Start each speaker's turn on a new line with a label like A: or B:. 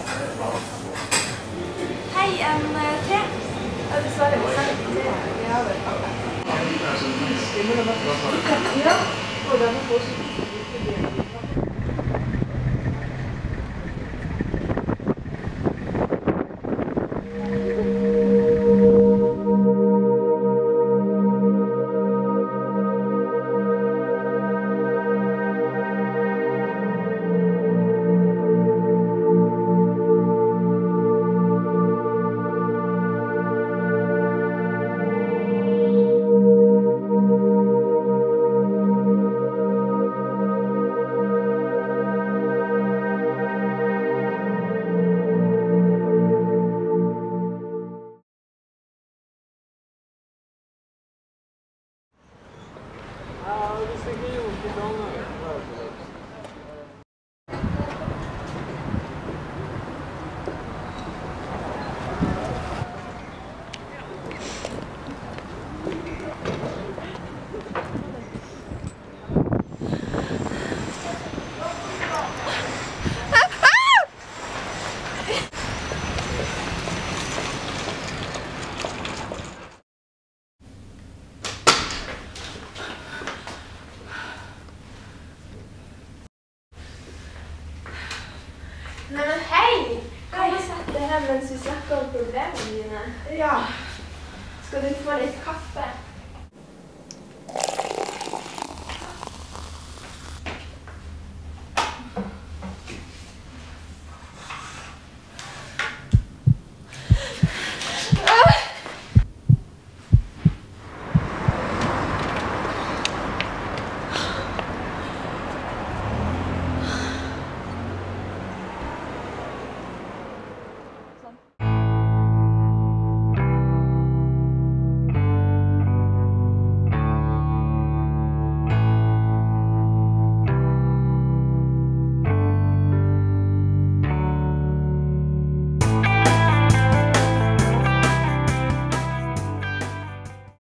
A: Hei, en te. Ja, dessverre, vi ser ikke te. Vi har vel kaffe. Ja, og den får så ikke.
B: Nei, men hei! Kan du sette deg her mens vi snakker om problemene dine?
A: Ja.
B: Skal du få litt kaffe?